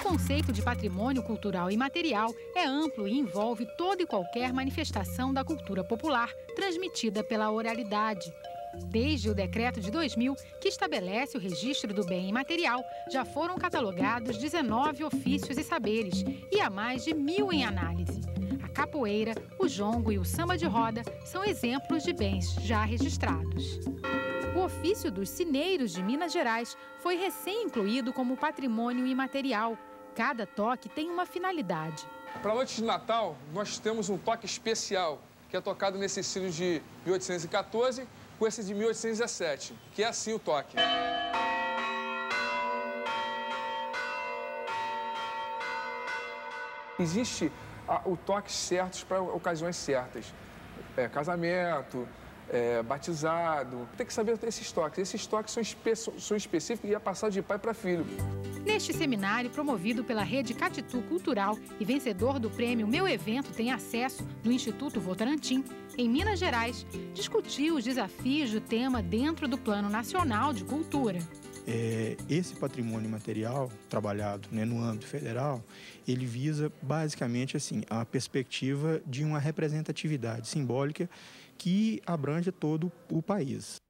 conceito de patrimônio cultural imaterial é amplo e envolve toda e qualquer manifestação da cultura popular transmitida pela oralidade. Desde o decreto de 2000, que estabelece o registro do bem imaterial, já foram catalogados 19 ofícios e saberes e há mais de 1000 em análise. A capoeira, o jongo e o samba de roda são exemplos de bens já registrados. O ofício dos sineiros de Minas Gerais foi recém-incluído como patrimônio imaterial. Cada toque tem uma finalidade. Para a noite de Natal, nós temos um toque especial, que é tocado nesse estilo de 1814 com esse de 1817, que é assim o toque. Existe o toque certos para ocasiões certas. Casamento, batizado. Tem que saber esses toques. Esses toques são específicos e é passado de pai para filho. Neste seminário, promovido pela Rede Catitu Cultural e vencedor do prêmio Meu Evento Tem Acesso, do Instituto Votorantim, em Minas Gerais, discutiu os desafios do tema dentro do Plano Nacional de Cultura. Esse patrimônio material trabalhado, no âmbito federal, ele visa basicamente assim, a perspectiva de uma representatividade simbólica que abrange todo o país.